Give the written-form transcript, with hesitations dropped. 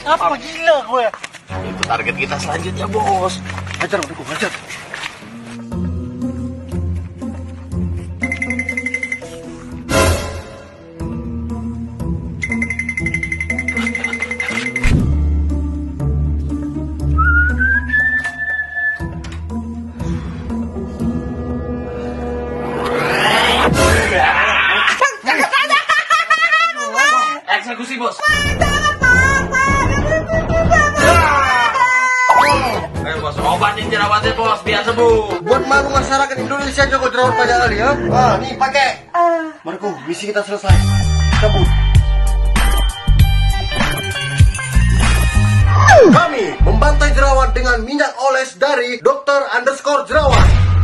Apa gila gue? Itu target kita selanjutnya, bos. Hajar, udah gue hajar. Eksekusi, bos. Ayo, bos, obatin jerawatnya, bos, biar sembuh. Buat malu masyarakat Indonesia Joko jerawat banyak kali ya. Ah, nih pakai. Marco, misi kita selesai. Cabut. Kami membantai jerawat dengan minyak oles dari Dr. _ Jerawat.